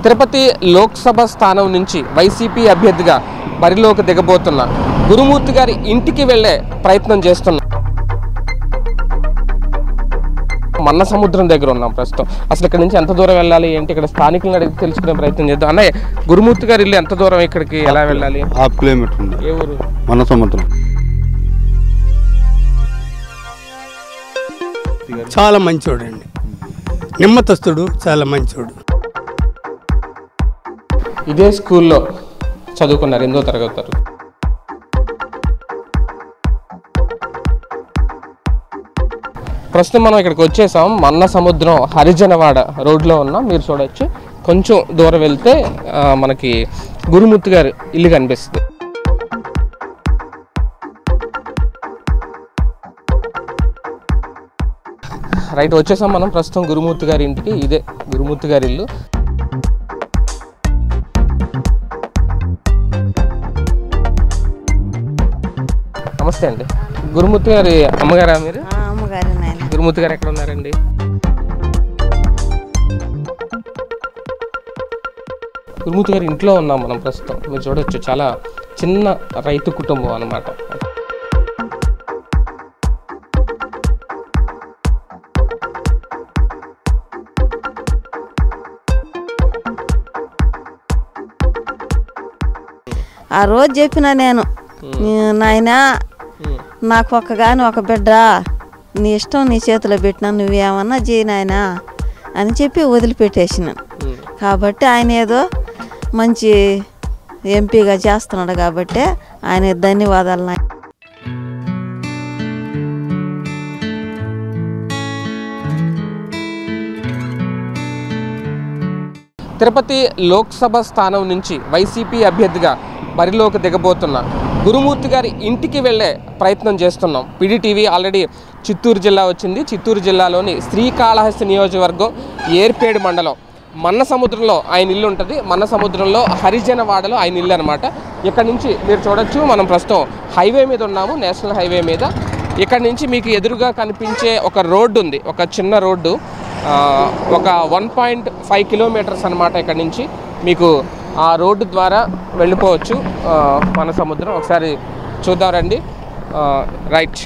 తిరుపతి లోక్సభ స్థానం నుంచి వైసీపీ అభ్యర్థిగా బరిలోకి దిగబోతున్న గురుమూర్తి గారి ఇంటికి వెళ్ళే ప్రయత్నం చేస్తున్నాం. మన్న సముద్రం దగ్గర ఉన్నాం ప్రస్తుతం. అసలు ఇక్కడ నుంచి ఎంత దూరం వెళ్ళాలి ఏంటి, ఇక్కడ స్థానికులను అడిగి తెలుసుకునే ప్రయత్నం చేద్దాం. అన్నయ్య, గురుమూర్తి గారి ఇల్లు ఎంత దూరం, ఇక్కడికి ఎలా వెళ్ళాలి? 1/2 కిలోమీటర్ ఉంది. ఏ ఊరు? మన్న సముద్రం. చాలా మంచోడు అండి, నిమ్మతస్తుడు, చాలా మంచోడు. ఇదే స్కూల్లో చదువుకున్నారు, 8వ తరగతి. ప్రస్తుతం మనం ఇక్కడికి వచ్చేసాం. మన్న సముద్రం హరిజనవాడ రోడ్లో ఉన్నాం. మీరు చూడవచ్చు, కొంచెం దూరం వెళ్తే మనకి గురుమూర్తి గారి ఇల్లు కనిపిస్తుంది. రైట్, వచ్చేసాం మనం ప్రస్తుతం గురుమూర్తి గారి ఇంటికి. ఇదే గురుమూర్తి గారి ఇల్లు. నమస్తే అండి. గురుమూర్తి గారి అమ్మగారా మీరు? గురుమూర్తి గారు ఎక్కడ ఉన్నారండి? గురుమూర్తి గారి ఇంట్లో ఉన్నాం మనం ప్రస్తుతం. మీరు చూడవచ్చు, చాలా చిన్న రైతు కుటుంబం అన్నమాట. ఆ రోజు చెప్పిన నేను, నాయనా నాకు ఒక బిడ్డ, నీ ఇష్టం నీ చేతిలో పెట్టినా, నువ్వేమన్నా చేయి నాయనా అని చెప్పి వదిలిపెట్టేసినాను. కాబట్టి ఆయన ఏదో మంచి ఎంపీగా చేస్తున్నాడు కాబట్టి ఆయన ధన్యవాదాలు. నాయ తిరుపతి లోక్సభ స్థానం నుంచి వైసీపీ అభ్యర్థిగా బరిలోకి దిగబోతున్న గురుమూర్తి గారి ఇంటికి వెళ్ళే ప్రయత్నం చేస్తున్నాం. PDTV ఆల్రెడీ చిత్తూరు జిల్లా వచ్చింది. చిత్తూరు జిల్లాలోని శ్రీకాళహస్తి నియోజకవర్గం ఏర్పేడు మండలం మన్న సముద్రంలో ఆయన ఇల్లు ఉంటుంది. మన్న సముద్రంలో హరిజనవాడలో ఆయన ఇల్లు అనమాట. ఇక్కడ నుంచి మీరు చూడొచ్చు, మనం ప్రస్తుతం హైవే మీద ఉన్నాము, నేషనల్ హైవే మీద. ఇక్కడ నుంచి మీకు ఎదురుగా కనిపించే ఒక రోడ్డు ఉంది, ఒక చిన్న రోడ్డు, ఒక 1.5 కిలోమీటర్స్ అనమాట. ఇక్కడ నుంచి మీకు ఆ రోడ్డు ద్వారా వెళ్ళిపోవచ్చు మన సముద్రం. ఒకసారి చూద్దాం రండి. రైట్,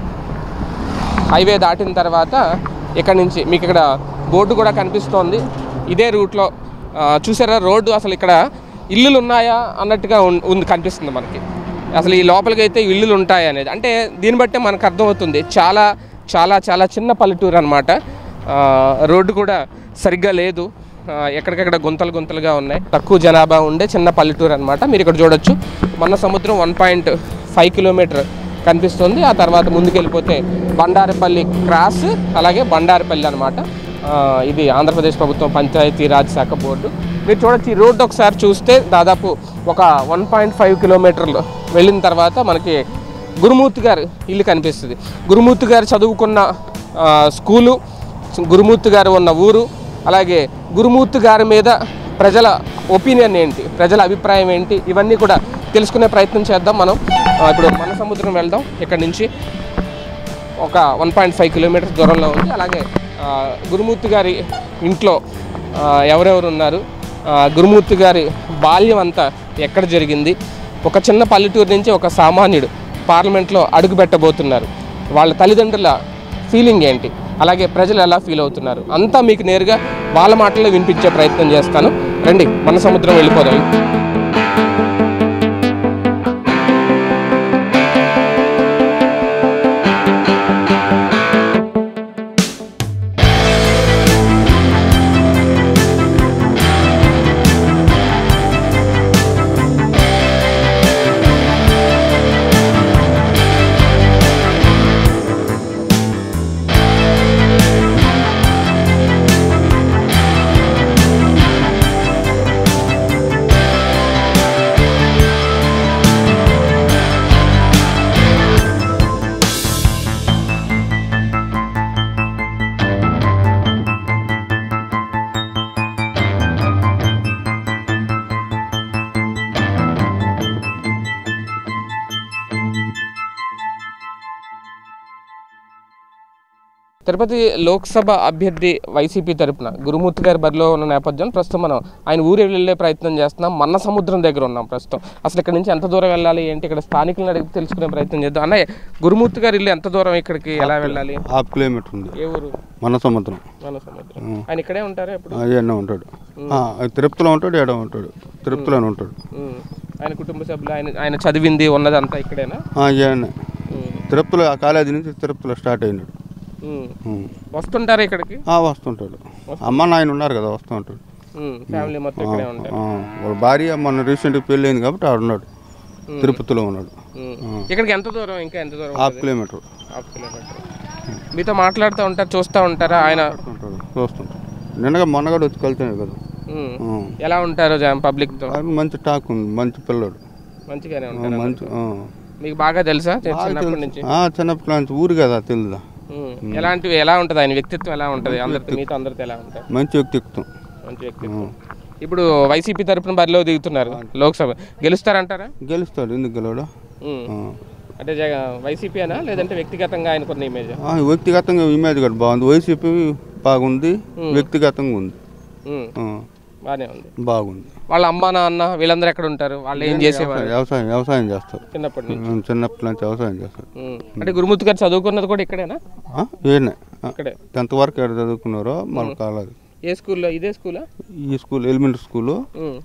హైవే దాటిన తర్వాత ఇక్కడ నుంచి మీకు ఇక్కడ బోర్డు కూడా కనిపిస్తోంది. ఇదే రూట్లో చూసారా రోడ్డు. అసలు ఇక్కడ ఇల్లులు ఉన్నాయా అన్నట్టుగా ఉంది, కనిపిస్తుంది మనకి. అసలు ఈ లోపలికి అయితే ఇల్లులు ఉంటాయి అనేది, అంటే దీన్ని బట్టే మనకు అర్థమవుతుంది. చాలా చాలా చాలా చిన్న పల్లెటూరు అనమాట. రోడ్డు కూడా సరిగ్గా లేదు, ఎక్కడికక్కడ గుంతలుగా ఉన్నాయి. తక్కువ జనాభా ఉండే చిన్న పల్లెటూరు అనమాట. మీరు ఇక్కడ చూడొచ్చు, మన్న సముద్రం 1.5 కిలోమీటర్ కనిపిస్తుంది. ఆ తర్వాత ముందుకెళ్ళిపోతే బండారపల్లి క్రాస్, అలాగే బండారపల్లి అనమాట. ఇది ఆంధ్రప్రదేశ్ ప్రభుత్వం పంచాయతీరాజ్ శాఖ బోర్డు. మీరు చూడొచ్చు, ఈ రోడ్డు ఒకసారి చూస్తే దాదాపు ఒక 1.5 కిలోమీటర్లు వెళ్ళిన తర్వాత మనకి గురుమూర్తి గారు ఇల్లు కనిపిస్తుంది. గురుమూర్తి గారు చదువుకున్న స్కూలు, గురుమూర్తి గారు ఉన్న ఊరు, అలాగే గురుమూర్తి గారి మీద ప్రజల ఒపీనియన్ ఏంటి, ప్రజల అభిప్రాయం ఏంటి, ఇవన్నీ కూడా తెలుసుకునే ప్రయత్నం చేద్దాం మనం. ఇప్పుడు మన సముద్రం వెళ్దాం. ఇక్కడ నుంచి ఒక 1.5 కిలోమీటర్స్ దూరంలో ఉంది. అలాగే గురుమూర్తి గారి ఇంట్లో ఎవరెవరు ఉన్నారు, గురుమూర్తి గారి బాల్యం అంతా ఎక్కడ జరిగింది, ఒక చిన్న పల్లెటూరు నుంచి ఒక సామాన్యుడు పార్లమెంట్లో అడుగు పెట్టబోతున్నారు, వాళ్ళ తల్లిదండ్రుల ఫీలింగ్ ఏంటి, అలాగే ప్రజలు ఎలా ఫీల్ అవుతున్నారు, అంతా మీకు నేరుగా వాళ్ళ మాటల్లో వినిపించే ప్రయత్నం చేస్తాను. రండి, మన సముద్రం వెళ్ళిపోదాం. తిరుపతి లోక్సభ అభ్యర్థి వైసీపీ తరపున గురుమూర్తి గారి బరిలో ఉన్న నేపథ్యం ప్రస్తుతం మనం ఆయన ఊరు వెళ్ళే ప్రయత్నం చేస్తున్నాం. మన్న సముద్రం దగ్గర ఉన్నాం ప్రస్తుతం. అసలు ఇక్కడ నుంచి ఎంత దూరం వెళ్ళాలి ఏంటి, ఇక్కడ స్థానికులను అడిగి తెలుసుకునే ప్రయత్నం చేద్దాం. అన్నయ్య, గురుమూర్తి గారి ఇల్లు ఎంత దూరం, ఇక్కడికి ఎలా వెళ్ళాలి? 1/2 కిలోమీటర్ ఉంది. ఏ ఊరు? మన సముద్రం. ఆయన ఇక్కడే ఉంటారా? ఎప్పుడు ఉంటాడు, తిరుపతిలో ఉంటాడు, ఏడో ఉంటాడు, తిరుపతిలోనే ఉంటాడు. ఆయన కుటుంబ సభ్యులు, ఆయన చదివింది ఉన్నది అంతా ఇక్కడేనా? తిరుపతిలో కాలేజీ నుంచి తిరుపతిలో స్టార్ట్ అయినాడు. వస్తుంటారా ఇక్కడికి? వస్తుంటాడు. అమ్మ నాయన ఉన్నారు కదా, వస్తూ ఉంటాడు. ఫ్యామిలీ మొత్తం ఇక్కడే ఉంటారు. వాళ్ళ భార్య మొన్న రీసెంట్గా పెళ్ళి అయింది కాబట్టి ఆడ ఉన్నాడు, తిరుపతిలో ఉన్నాడు. ఇక్కడికి ఎంత దూరం? ఇంకా ఎంత దూరం? 1/2 కిలోమీటర్. మీతో మాట్లాడుతూ ఉంటారు, చూస్తూ ఉంటారా? ఆయన చూస్తుంటాడు. నిన్నగా మొన్నగా వచ్చి కలిసినాడు కదా. ఎలా ఉంటారు పబ్లిక్ తో? మంచి టాక్ ఉంది, మంచి పిల్లడు, మంచిగానే ఉంటారు. మంచి. మీకు బాగా తెలుసా చిన్నప్పటి నుంచి? చిన్నప్పటి నుంచి ఊరు కదా, తెలుదా. ఎలాంటివి, ఎలా ఉంటుంది ఆయన వ్యక్తిత్వం, ఎలా ఉంటుంది? అందరితో, మీతో అందరితో ఎలా ఉంటుంది? మంచి వ్యక్తిత్వం. మంచి వ్యక్తిత్వం. ఇప్పుడు వైసీపీ తరపున బరిలో దిగుతున్నారు లోక్సభ, గెలుస్తారంటారా? గెలుస్తాడు, ఎందుకు గెలవడు? అంటే వైసీపీ అనా లేదంటే వ్యక్తిగతంగా ఆయన కొన్ని ఇమేజ్? వ్యక్తిగతంగా ఇమేజ్ కూడా బాగుంది, వైసీపీ బాగుంది, వ్యక్తిగతంగా ఉంది, బాగానే ఉంది, బాగుంది. వాళ్ళ అమ్మ నాన్న వీళ్ళందరూ ఎక్కడ ఉంటారు? వాళ్ళు ఏం చేసేవారు? వ్యవసాయం చేస్తారు. చిన్నప్పటి నుంచి వ్యవసాయం చేస్తారు. అంటే గురుమూర్తి గారు చదువుకున్నది కూడా ఇక్కడేనా? ఇక్కడే 10th వరకు ఎక్కడ చదువుకున్నారో మన కాలేజ్. ఏ స్కూల్లో? ఇదే స్కూలా? ఈ స్కూల్ ఎలిమెంటరీ స్కూలు.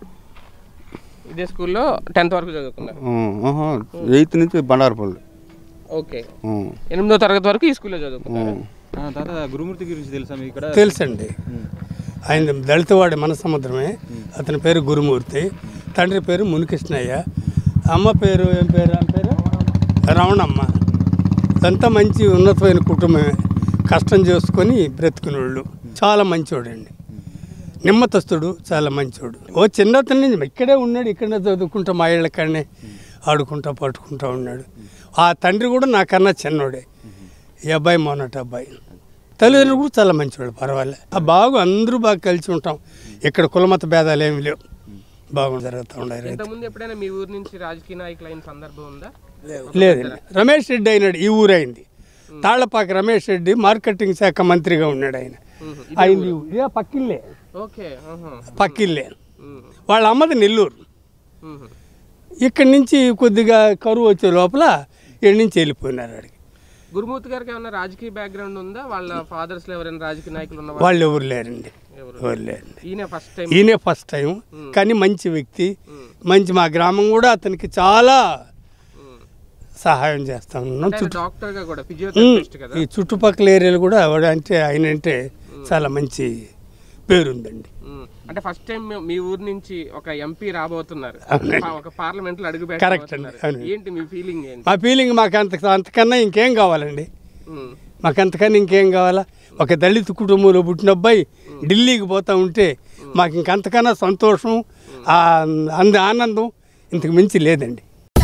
ఇదే స్కూల్లో 10th వరకు చదువుకున్నారు. 8th నుంచి బండారపల్లి. ఓకే, 8వ తరగతి వరకు ఈ స్కూల్లో చదువుకున్నారు. గురుమూర్తి గురించి తెలుసా మీకు? ఇక్కడ తెలుసండి. ఆయన దళితవాడి మన సముద్రమే. అతని పేరు గురుమూర్తి, తండ్రి పేరు మునికృష్ణయ్య, అమ్మ పేరు ఏం పేరు? ఆమె పేరు రమణమ్మ. ఇదంతా మంచి ఉన్నతమైన కుటుంబమే, కష్టం చేసుకొని బ్రతుకునేవాళ్ళు. చాలా మంచోడండి, నిమ్మతస్తుడు, చాలా మంచోడు. చిన్నతని నుంచి ఇక్కడే ఉన్నాడు, ఇక్కడనే చదువుకుంటా, మా ఇళ్ళకనే ఆడుకుంటా పట్టుకుంటా ఉన్నాడు. ఆ తండ్రి కూడా నాకన్నా చిన్నోడే, ఈ అబ్బాయి మొన్నటి అబ్బాయి. తల్లిదండ్రులు కూడా చాలా మంచివాళ్ళు, పర్వాలేదు. బాగా అందరూ బాగా కలిసి ఉంటాం. ఇక్కడ కులమత భేదాలు ఏమి లేవు, బాగా జరుగుతూ ఉన్నాయి. ఎప్పుడైనా మీ ఊరు నుంచి రాజకీయ నాయకులు అయిన సందర్భం ఉందా? లేదండి. రమేష్ రెడ్డి అయినాడు, ఈ ఊరు అయింది. తాళ్లపాక రమేష్ రెడ్డి మార్కెటింగ్ శాఖ మంత్రిగా ఉన్నాడు. ఆయన పక్కిల్లే, పక్కిల్లే. వాళ్ళ అమ్మది నెల్లూరు. ఇక్కడి నుంచి కొద్దిగా కరువు వచ్చే లోపల ఇక్కడి నుంచి వెళ్ళిపోయినారు అడిగి. గురుమూర్తి గారికి ఏమన్నా రాజకీయ బ్యాక్గ్రౌండ్ ఉందా? వాళ్ళ ఫాదర్స్ లో ఎవరైనా రాజకీయ నాయకులు ఉన్నారు? వాళ్ళు ఎవరు లేరండి, ఎవరు లేరండి. ఈయనే ఫస్ట్ టైం. కానీ మంచి వ్యక్తి, మంచి. మా గ్రామం కూడా అతనికి చాలా సహాయం చేస్తా ఉన్నాం. ఈ చుట్టుపక్కల ఏరియాలు కూడా అంటే ఆయన అంటే చాలా మంచి పేరుందండి. అంటే ఫస్ట్ టైం మీ ఊరు నుంచి ఒక ఎంపీ రాబోతున్నారు, ఒక పార్లమెంట్ లో అడుగు. కరెక్ట్ అండి. ఏంటి మీ ఫీలింగ్? మా ఫీలింగ్ మాకు అంతకన్నా ఇంకేం కావాలండి, మాకు అంతకన్నా ఇంకేం కావాలా? ఒక దళిత కుటుంబంలో పుట్టిన అబ్బాయి ఢిల్లీకి పోతా ఉంటే మాకు ఇంకంతకన్నా సంతోషం, ఆనందం ఇంతకు మించి లేదండి.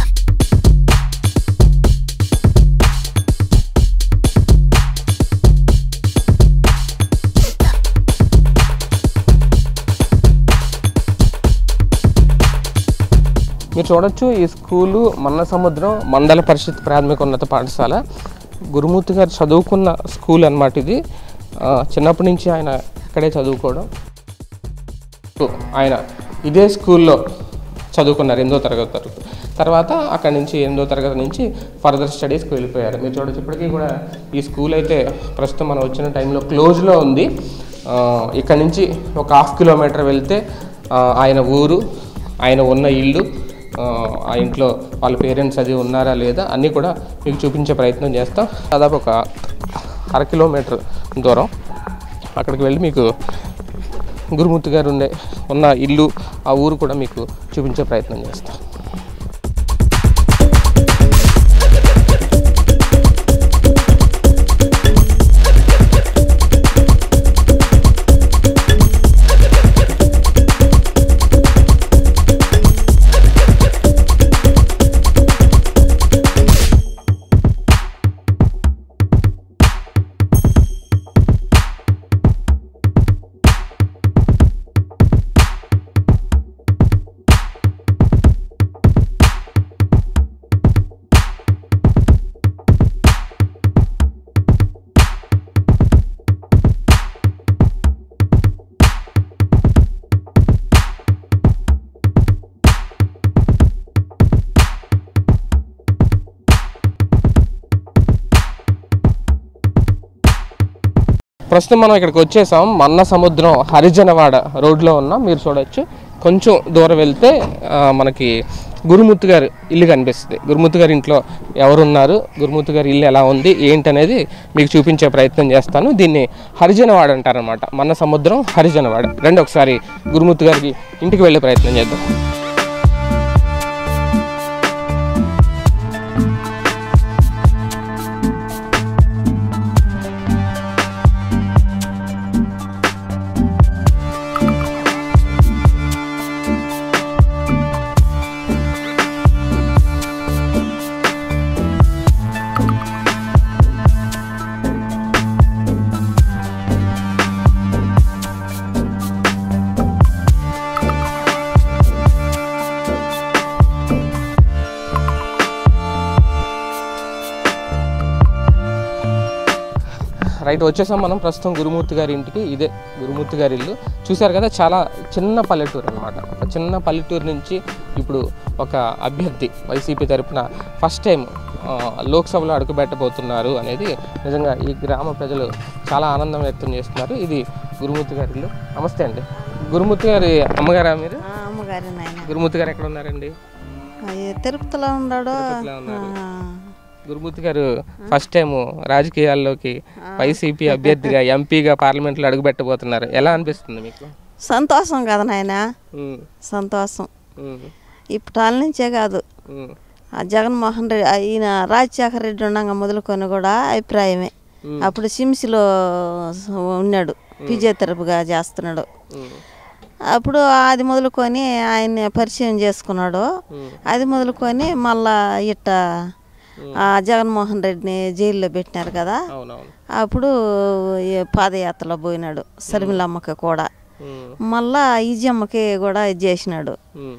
మీరు చూడొచ్చు, ఈ స్కూలు మన్న సముద్రం మండల పరిషత్ ప్రాథమికోన్నత పాఠశాల. గురుమూర్తి గారు చదువుకున్న స్కూల్ అన్నమాట ఇది. చిన్నప్పటి నుంచి ఆయన ఇక్కడే చదువుకోవడం. ఆయన ఇదే స్కూల్లో చదువుకున్నారు 8వ తరగతి వరకు. తర్వాత అక్కడి నుంచి 8వ తరగతి నుంచి ఫర్దర్ స్టడీస్కి వెళ్ళిపోయారు. మీరు చూడొచ్చు, ఇప్పటికీ కూడా ఈ స్కూల్ అయితే ప్రస్తుతం మనం వచ్చిన టైంలో క్లోజ్లో ఉంది. ఇక్కడ నుంచి ఒక 1/2 కిలోమీటర్ వెళ్తే ఆయన ఊరు, ఆయన ఉన్న ఇల్లు, ఆ ఇంట్లో వాళ్ళ పేరెంట్స్ అది ఉన్నారా లేదా అన్నీ కూడా మీకు చూపించే ప్రయత్నం చేస్తాం. దాదాపు ఒక 1/2 కిలోమీటర్ దూరం అక్కడికి వెళ్ళి మీకు గురుమూర్తి గారు ఉన్న ఇల్లు, ఆ ఊరు కూడా మీకు చూపించే ప్రయత్నం చేస్తాం. ప్రస్తుతం మనం ఇక్కడికి వచ్చేసాం. మన్న సముద్రం హరిజనవాడ రోడ్లో ఉన్నాం. మీరు చూడొచ్చు, కొంచెం దూరం వెళ్తే మనకి గురుమూర్తి గారి ఇల్లు కనిపిస్తుంది. గురుమూర్తి గారి ఇంట్లో ఎవరున్నారు, గురుమూర్తి గారి ఇల్లు ఎలా ఉంది ఏంటనేది మీకు చూపించే ప్రయత్నం చేస్తాను. దీన్ని హరిజనవాడ అంటారనమాట. మన్న సముద్రం హరిజనవాడ. రండి ఒకసారి గురుమూర్తి గారికి ఇంటికి వెళ్ళే ప్రయత్నం చేద్దాం. రైట్, వచ్చేసాం మనం ప్రస్తుతం గురుమూర్తి గారి ఇంటికి. ఇదే గురుమూర్తి గారి ఇల్లు. చూశారు కదా, చాలా చిన్న పల్లెటూరు అనమాట. ఒక చిన్న పల్లెటూరు నుంచి ఇప్పుడు ఒక అభ్యర్థి వైసీపీ తరఫున ఫస్ట్ టైం లోక్సభలో అడుగుపెట్టబోతున్నారు అనేది నిజంగా ఈ గ్రామ ప్రజలు చాలా ఆనందం వ్యక్తం చేస్తున్నారు. ఇది గురుమూర్తి గారి ఇల్లు. నమస్తే అండి. గురుమూర్తి గారి అమ్మగారా మీరు? అమ్మగారి నాయన. గురుమూర్తి గారు ఎక్కడ ఉన్నారండి? తిరుపతిలో ఉన్నాడు. గురుమూర్తి గారు ఫస్ట్ టైం రాజకీయాల్లోకి వైసీపీ అభ్యర్థిగా ఎంపీగా పార్లమెంట్లో అడుగుపెట్టబోతున్నారు. ఎలా అనిపిస్తుంది మీకు? సంతోషం కదా నాయన, సంతోషం. ఇప్పటాల నుంచే కాదు, జగన్మోహన్ రెడ్డి ఈయన రాజశేఖర రెడ్డి ఉండగా మొదలుకొని కూడా అభిప్రాయమే. అప్పుడు సిమ్స్లో ఉన్నాడు, ఫిజియోథెరపీగా చేస్తున్నాడు. అప్పుడు అది మొదలుకొని ఆయన్ని పరిచయం చేసుకున్నాడు. అది మొదలుకొని మళ్ళా ఇట్ట జగన్మోహన్ రెడ్డిని జైల్లో పెట్టినారు కదా, అప్పుడు పాదయాత్రలో పోయినాడు. సరిమిలమ్మకి కూడా మళ్ళా ఈజమ్మకి కూడా చేసినాడు.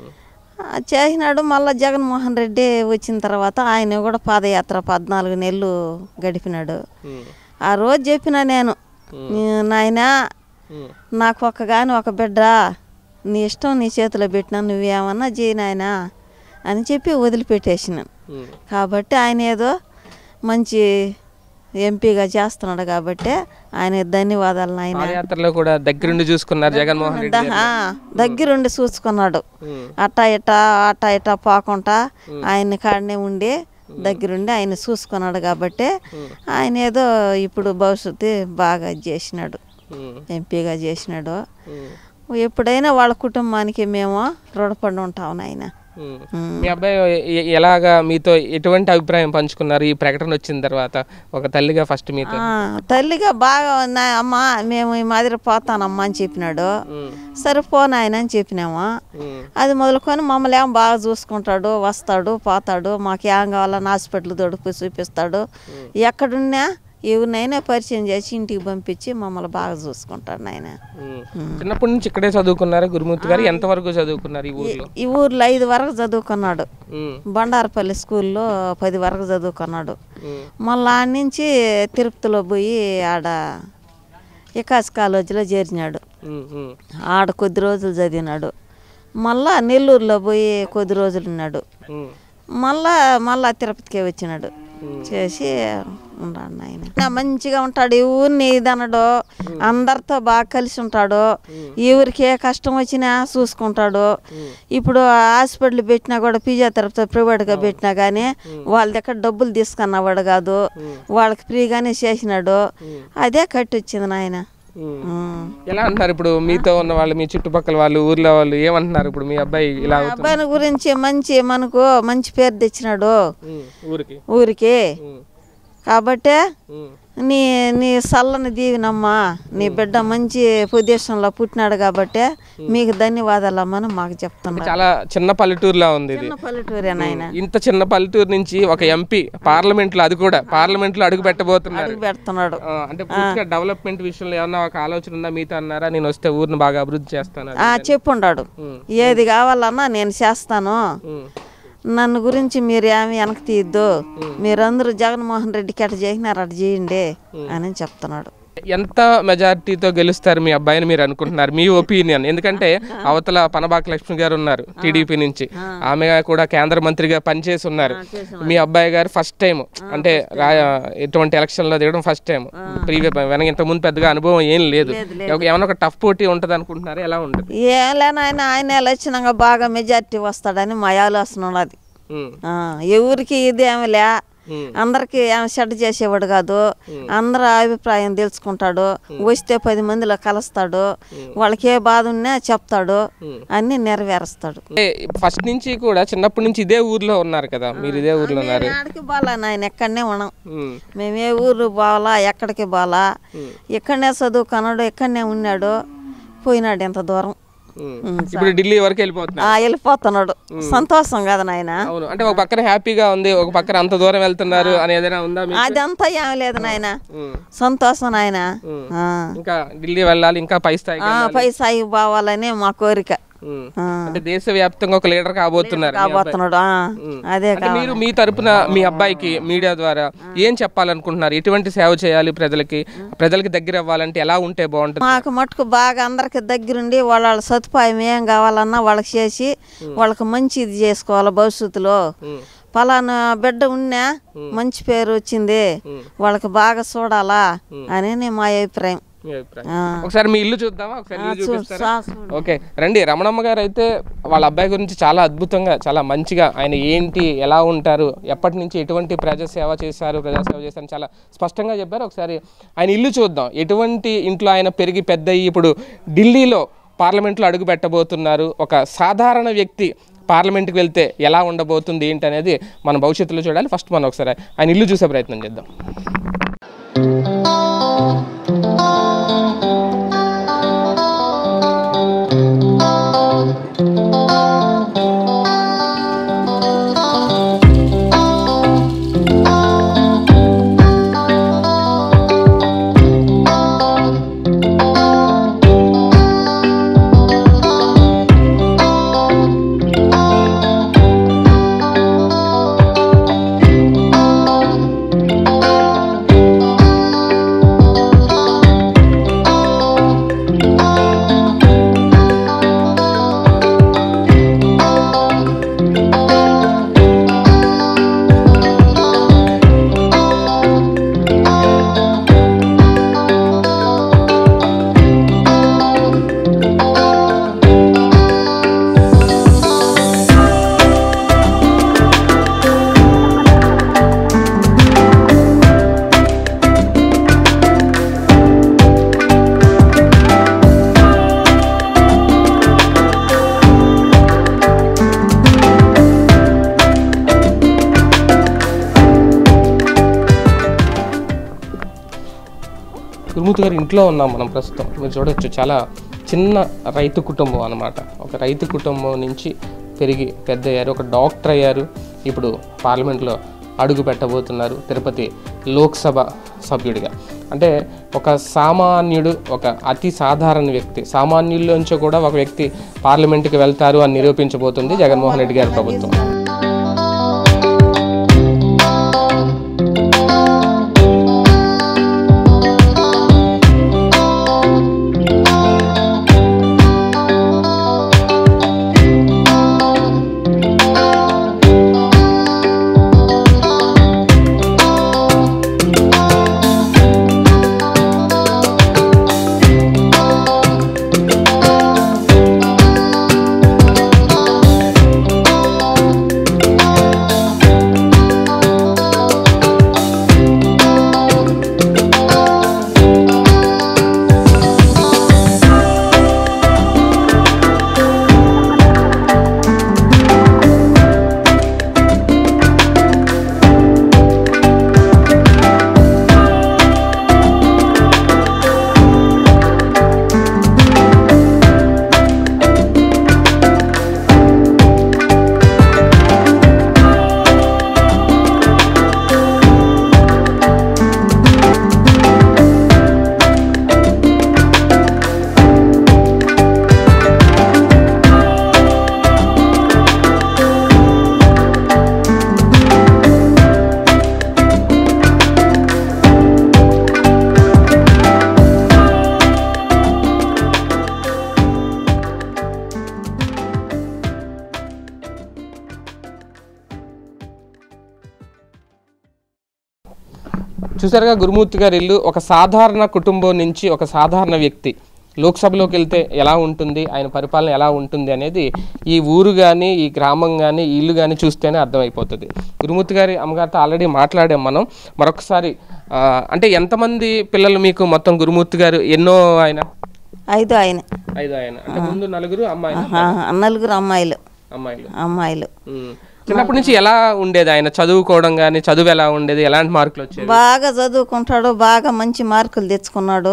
మళ్ళీ జగన్మోహన్ రెడ్డి వచ్చిన తర్వాత ఆయన కూడా పాదయాత్ర 14 నెలలు గడిపినాడు. ఆ రోజు చెప్పిన నేను, నాయనా నాకు ఒక బిడ్డ, నీ ఇష్టం నీ చేతిలో పెట్టినా, నువ్వేమన్నా చేయి నాయనా అని చెప్పి వదిలిపెట్టేసినాను. కాబట్టి ఆయన ఏదో మంచి ఎంపీగా చేస్తున్నాడు కాబట్టి ఆయన ధన్యవాదాలు. ఆయన పాదయాత్రలో కూడా దగ్గరుండి చూసుకున్నారు జగన్మోహన్ రెడ్డి, దగ్గరుండి చూసుకున్నాడు. అట్టా ఇట్టా పోకుండా ఆయన కాడనే ఉండి దగ్గరుండి ఆయన చూసుకున్నాడు కాబట్టి ఆయన ఏదో ఇప్పుడు భవిష్యత్తు బాగా చేసినాడు, ఎంపీగా చేసినాడు. ఎప్పుడైనా వాళ్ళ కుటుంబానికి మేము రుణపడి ఉంటాం నాయన. మీ అబ్బాయి ఎలాగా మీతో ఎటువంటి అభిప్రాయం పంచుకున్నారు ఈ ప్రకటన వచ్చిన తర్వాత? ఒక తల్లిగా ఫస్ట్ మీతో తల్లిగా బాగా అమ్మ మేము ఈ మాదిరి పోతానమ్మా అని చెప్పినాడు. సరే పోనాయన అని చెప్పినాము. అది మొదలుకొని మమ్మల్ని ఏం బాగా చూసుకుంటాడు, వస్తాడు పోతాడు, మాకు ఏం కావాలని హాస్పిటల్ దొడుపు చూపిస్తాడు. ఎక్కడున్నా ఎవరినైనా పరిచయం చేసి ఇంటికి పంపించి మమ్మల్ని బాగా చూసుకుంటాడు నాయన. చిన్నప్పటి నుంచి ఇక్కడే చదువుకున్నారు గురుమూర్తి గారు? ఎంతవరకు చదువుకున్నారు ఈ ఊర్లో? ఈ ఊర్లో 5 వరకు చదువుకున్నాడు. బండారపల్లి స్కూల్లో 10 వరకు చదువుకున్నాడు. మళ్ళీ ఆడ నుంచి తిరుపతిలో పోయి ఆడ వికాస్ కాలేజీలో చేరినాడు. ఆడ కొద్ది రోజులు చదివినాడు. మళ్ళా నెల్లూరులో పోయి కొద్ది రోజులు ఉన్నాడు. మళ్ళా తిరుపతికే వచ్చినాడు. చేసి ఉన్నాడు ఆయన. మంచిగా ఉంటాడు, ఊరిని ఇదనడు, అందరితో బాగా కలిసి ఉంటాడు. ఎవరికి ఏ కష్టం వచ్చినా చూసుకుంటాడు. ఇప్పుడు హాస్పిటల్ పెట్టినా కూడా ఫిజియోథెరపీ ప్రైవేట్గా పెట్టినా కానీ వాళ్ళ దగ్గర డబ్బులు తీసుకున్నవాడు కాదు, వాళ్ళకి ఫ్రీగానే చేసినాడు. అదే కట్టి వచ్చింది నాయన. ఎలా అంటున్నారు ఇప్పుడు మీతో ఉన్న వాళ్ళు, మీ చుట్టుపక్కల వాళ్ళు, ఊర్లో వాళ్ళు ఏమంటున్నారు ఇప్పుడు మీ అబ్బాయి ఇలా? అబ్బాయి గురించి మనకు మంచి పేరు తెచ్చినాడు ఊరికి. కాబట్టి నీ సల్లని దీవినమ్మా, నీ బిడ్డ మంచి ప్రదేశంలో పుట్టినాడు కాబట్టి మీకు ధన్యవాదాలు అమ్మని మాకు చెప్తున్నా. చాలా చిన్న పల్లెటూరులా ఉంది. పల్లెటూరే నాయన. ఇంత చిన్న పల్లెటూరు నుంచి ఒక ఎంపీ పార్లమెంట్ లో, అది కూడా పార్లమెంట్ లో అడుగు పెడుతున్నాడు. అంటే పూర్తిగా డెవలప్మెంట్ విషయంలో ఏమన్నా ఒక ఆలోచన ఉందా మీతో? అన్నారా నేను వస్తే ఊరిని బాగా అభివృద్ధి చేస్తాను? చెప్పుండాడు, ఏది కావాలన్నా నేను చేస్తాను, నన్ను గురించి మీరు ఏమి వెనక్కి తీయద్దు, మీరందరూ జగన్మోహన్ రెడ్డికి అటు చేసినారు అటు చేయండి అని చెప్తున్నాడు. ఎంత మెజారిటీతో గెలుస్తారు మీ అబ్బాయిని మీరు అనుకుంటున్నారు, మీ ఒపీనియన్? ఎందుకంటే అవతల పనబాక లక్ష్మి గారు ఉన్నారు టీడీపీ నుంచి, ఆమె కూడా కేంద్ర మంత్రిగా పనిచేసి ఉన్నారు. మీ అబ్బాయి గారు ఫస్ట్ టైం అంటే ఎటువంటి ఎలక్షన్లో దిగడం ఫస్ట్ టైం, వెనక ఇంతకుముందు పెద్దగా అనుభవం ఏం లేదు. ఏమైనా ఒక టఫ్ పోటీ ఉంటుంది అనుకుంటున్నారా? ఎలా ఉంటుంది? ఏం లేని ఆయన వచ్చినాక బాగా మెజారిటీ వస్తాడని మా ఆలోచన ఉన్నది. ఎవరికి ఇదేమి లే, అందరికి ఏమి చెడ్డ చేసేవాడు కాదు, అందరు అభిప్రాయం తెలుసుకుంటాడు, వస్తే 10 మందిలో కలుస్తాడు, వాళ్ళకి ఏ బాధ ఉన్నా చెప్తాడు, అన్ని నెరవేరుస్తాడు. ఫస్ట్ నుంచి కూడా చిన్నప్పటి నుంచి ఇదే ఊర్లో ఉన్నారు కదా మీరు? ఇదే ఊర్లో ఉన్నారు. ఎక్కడికి బాలా నాయన, ఎక్కడనే ఉన్నాం మేము, ఏ ఊరు బాలా ఎక్కడికి బాలా, ఇక్కడనే చదువుకున్నాడు, ఇక్కడనే ఉన్నాడు, పోయినాడు ఎంత దూరం. ఇప్పుడు ఢిల్లీ వరకు వెళ్ళిపోతున్నాడు. సంతోషం కదా నాయన. అవును, అంటే ఒక పక్కన హ్యాపీగా ఉంది, ఒక పక్కన అంత దూరం వెళ్తున్నారు అని ఏదైనా ఉందా? అదంతా ఏమి లేదు నాయన, సంతోషం నాయన. ఇంకా ఢిల్లీ వెళ్ళాలి, ఇంకా పై స్థాయికి పోవాలని మా కోరిక. అంటే దేశవ్యాప్తంగా ఒక లీడర్ కాబోతున్నాడు. అదే మీరు మీ తరపున మీ అబ్బాయికి మీడియా ద్వారా ఏం చెప్పాలనుకుంటున్నారు? ఎటువంటి సేవ చేయాలి? ప్రజలకి దగ్గర అవ్వాలంటే ఎలా ఉంటే బాగుంటుంది? మాకు మటుకు బాగా అందరికి దగ్గరుండి వాళ్ళ సదుపాయం ఏం కావాలన్నా వాళ్ళకి చేసి వాళ్ళకి మంచి ఇది చేసుకోవాలి. భవిష్యత్తులో పలానా బిడ్డ ఉన్నా మంచి పేరు వచ్చింది, వాళ్ళకి బాగా చూడాలా అని మా అభిప్రాయం. ఒకసారి మీ ఇల్లు చూద్దామా? ఓకే రండి. రమణమ్మ గారు అయితే వాళ్ళ అబ్బాయి గురించి చాలా అద్భుతంగా, చాలా మంచిగా, ఆయన ఏంటి, ఎలా ఉంటారు, ఎప్పటి నుంచి ఎటువంటి ప్రజాసేవ చేశారు చాలా స్పష్టంగా చెప్పారు. ఒకసారి ఆయన ఇల్లు చూద్దాం. ఎటువంటి ఇంట్లో ఆయన పెరిగి పెద్ద ఇప్పుడు ఢిల్లీలో పార్లమెంట్లో అడుగు పెట్టబోతున్నారు. ఒక సాధారణ వ్యక్తి పార్లమెంట్కి వెళ్తే ఎలా ఉండబోతుంది ఏంటి అనేది మన భవిష్యత్తులో చూడాలి. ఫస్ట్ మనం ఒకసారి ఆయన ఇల్లు చూసే ప్రయత్నం చేద్దాం. గురుమూర్తి గారి ఇంట్లో ఉన్నాం మనం ప్రస్తుతం. మీరు చూడవచ్చు, చాలా చిన్న రైతు కుటుంబం అన్నమాట. ఒక రైతు కుటుంబం నుంచి పెరిగి పెద్ద అయ్యారు, ఒక డాక్టర్ అయ్యారు, ఇప్పుడు పార్లమెంట్లో అడుగు పెట్టబోతున్నారు తిరుపతి లోక్సభ సభ్యుడిగా. అంటే ఒక సామాన్యుడు, ఒక అతి సాధారణ వ్యక్తి, సామాన్యుల్లోంచి కూడా ఒక వ్యక్తి పార్లమెంట్కి వెళ్తారు అని నిరూపించబోతుంది జగన్మోహన్ రెడ్డి గారి ప్రభుత్వం. చూసారుగా గురుమూర్తి గారి ఇల్లు ఒక సాధారణ కుటుంబం నుంచి ఒక సాధారణ వ్యక్తి లోక్సభలోకి వెళ్తే ఎలా ఉంటుంది, ఆయన పరిపాలన ఎలా ఉంటుంది అనేది ఈ ఊరు కానీ ఈ గ్రామం కానీ ఈ ఇల్లు కానీ చూస్తేనే అర్థమైపోతుంది. గురుమూర్తి గారి అమ్మగారితో ఆల్రెడీ మాట్లాడాం మనం. మరొకసారి అంటే ఎంతమంది పిల్లలు మీకు మొత్తం గురుమూర్తి గారు? ఎన్నో ఆయన? 5 ఆయన. 5 ఆయన. అంటే ముందు 4 అమ్మాయిలు? 4 అమ్మాయిలు. అమ్మాయిలు. చిన్నప్పటి నుంచి ఎలా ఉండేది ఆయన? చదువుకోవడం కానీ చదువు ఎలా ఉండేది? ఎలాంటి మార్కులు వచ్చాయి? బాగా చదువుకుంటాడు, బాగా మంచి మార్కులు తెచ్చుకున్నాడు.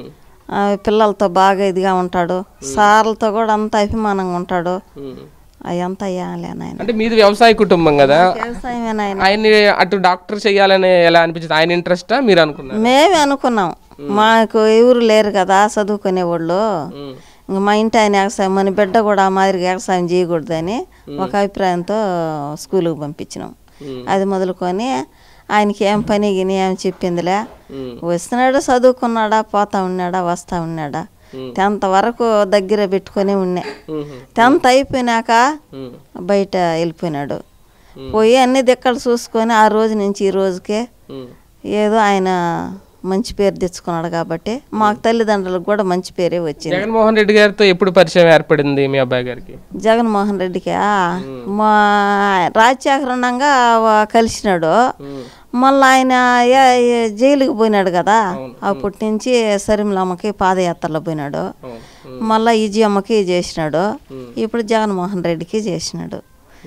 పిల్లలతో బాగా ఇదిగా ఉంటాడు, సార్లతో కూడా అంత అభిమానంగా ఉంటాడు. అదంతా అయ్యాలేనాయన. అంటే మీది వ్యవసాయ కుటుంబం కదా, వ్యవసాయమేనాయన. ఆయన్ని అటు డాక్టర్ చెయ్యాలని ఎలా అనిపించింది? ఆయన ఇంట్రెస్టా మీరు అనుకున్నారు? మేమే అనుకున్నాం, మాకు ఎవరు లేరు కదా చదువుకునే వాళ్ళు. ఇంక మా ఇంటి ఆయన వ్యవసాయం, మన బిడ్డ కూడా ఆ మాదిరిగా వ్యవసాయం చేయకూడదని ఒక అభిప్రాయంతో స్కూల్కి పంపించినాం. అది మొదలుకొని ఆయనకి ఏం పని గిని ఏం చెప్పిందిలే, వస్తున్నాడు, చదువుకున్నాడా, పోతా ఉన్నాడా, వస్తూ ఉన్నాడా. 10th వరకు దగ్గర పెట్టుకొని ఉన్నా. 10th అయిపోయినాక బయట వెళ్ళిపోయినాడు. పోయి అన్ని దిక్కలు చూసుకొని ఆ రోజు నుంచి ఈ రోజుకే ఏదో ఆయన మంచి పేరు తెచ్చుకున్నాడు కాబట్టి మాకు తల్లిదండ్రులకు కూడా మంచి పేరే వచ్చింది. జగన్మోహన్ రెడ్డి గారితో ఎప్పుడు పరిచయం ఏర్పడింది మీ అబ్బాయి గారికి? జగన్మోహన్ రెడ్డికి మా రాజశేఖర్ ఉండగా కలిసినాడు. మళ్ళీ ఆయన జైలుకి పోయినాడు కదా, అప్పటి నుంచి సరిమలమ్మకి పాదయాత్రలో పోయినాడు. మళ్ళీ ఈజీమ్మకి చేసినాడు, ఇప్పుడు జగన్మోహన్ రెడ్డికి చేసినాడు.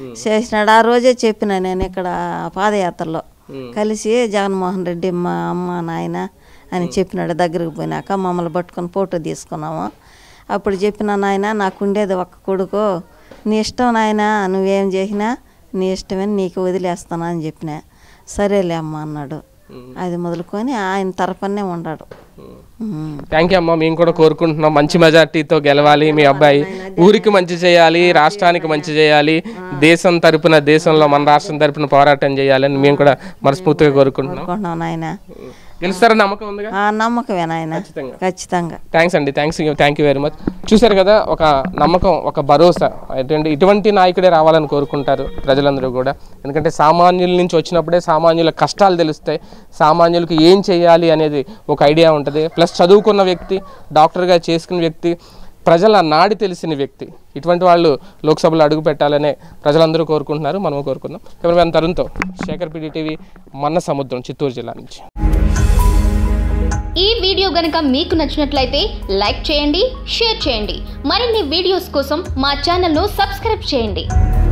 ఆ రోజే చెప్పిన నేను ఇక్కడ పాదయాత్రలో కలిసి జగన్మోహన్ రెడ్డి మా అమ్మ నాయన అని చెప్పినాడు. దగ్గరకు పోయినాక మమ్మల్ని పట్టుకొని ఫోటో తీసుకున్నాము. అప్పుడు చెప్పిన, నాయన నాకుండేది ఒక్క కొడుకు, నీ ఇష్టం నాయన, నువ్వేం చేసినా నీ ఇష్టమని నీకు వదిలేస్తాను అని చెప్పిన. సరేలే అమ్మ అన్నాడు. అది మొదలుకొని ఆయన తరపునే ఉన్నాడు. థ్యాంక్ యూ అమ్మ. మేము కూడా కోరుకుంటున్నాం మంచి మెజార్టీతో గెలవాలి మీ అబ్బాయి, ఊరికి మంచి చేయాలి, రాష్ట్రానికి మంచి చేయాలి, దేశం తరపున, దేశంలో మన రాష్ట్రం తరపున పోరాటం చేయాలని మేము కూడా మనస్ఫూర్తిగా కోరుకుంటున్నాం. నాయన గెలుస్తారని నమ్మకం ఉందిగా? నమ్మకమే నాయన, ఖచ్చితంగా. థ్యాంక్స్ అండి, థ్యాంక్ యూ వెరీ మచ్. చూసారు కదా, ఒక నమ్మకం, ఒక భరోసా. ఇటువంటి నాయకుడే రావాలని కోరుకుంటారు ప్రజలందరూ కూడా. ఎందుకంటే సామాన్యుల నుంచి వచ్చినప్పుడే సామాన్యుల కష్టాలు తెలుస్తాయి, సామాన్యులకు ఏం చేయాలి అనేది ఒక ఐడియా ఉంటుంది. ప్లస్ చదువుకున్న వ్యక్తి, డాక్టర్గా చేసుకున్న వ్యక్తి, ప్రజల నాడి తెలిసిన వ్యక్తి. ఇటువంటి వాళ్ళు లోక్సభలో అడుగు పెట్టాలనే ప్రజలందరూ కోరుకుంటున్నారు, మనము కోరుకుందాం. కెమెరామెన్ తరుణ్తో శేఖర్, PDTV, మన్న సముద్రం, చిత్తూరు జిల్లా నుంచి. ఈ వీడియో గనుక మీకు నచ్చినట్లయితే లైక్ చేయండి, షేర్ చేయండి. మరిన్ని వీడియోస్ కోసం మా ఛానల్ను సబ్స్క్రైబ్ చేయండి.